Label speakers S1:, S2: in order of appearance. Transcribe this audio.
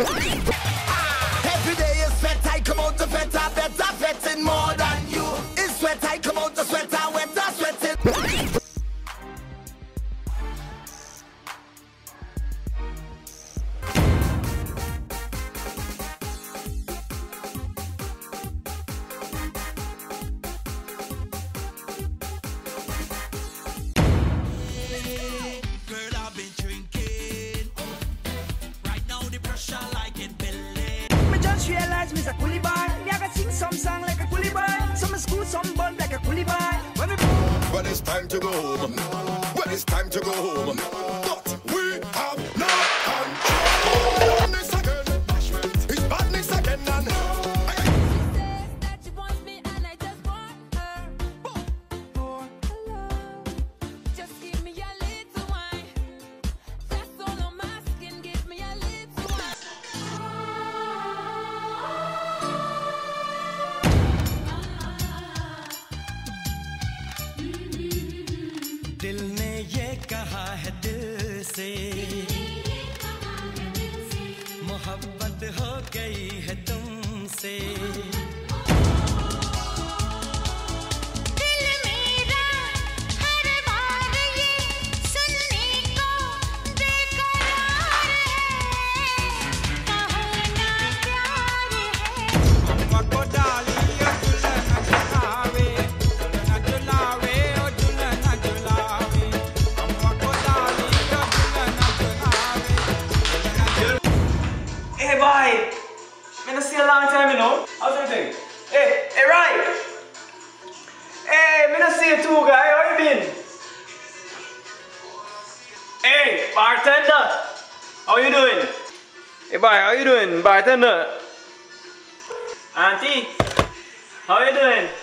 S1: Every day is sweat, I come out to better, fetting more than you. It's sweat, I come out to sweater, wetter, sweating.
S2: Me's a coolie boy. Me I can sing some song like a coolie boy. Some school, some bun like a coolie boy.
S1: When it's time to go home, when it's time to go home, but we have no control. Badness again, it's badness again, and
S3: That she wants me and I just want her. For love, just give me a little wine. That's all I'm asking. Give me a little wine.
S4: दिल ने ये कहा है दिल से मोहब्बत हो गई है तुमसे
S5: दिल मेरा हर बार ये सुनने को बेकरार है कहो ना प्यार है
S6: हमको डालिए दुल्हन झुलावे दुल्हन झुलावे ओ दुल्हन झुलावे हमको डालिए दुल्हन झुलावे
S7: Hey, Bhai! Man, I see a long time, you know. How's everything? Hey, right! Hey, man, I see you too, guy. How you been? Hey, bartender! How you doing? Hey, Bhai, how you doing, bartender? Auntie, how you doing?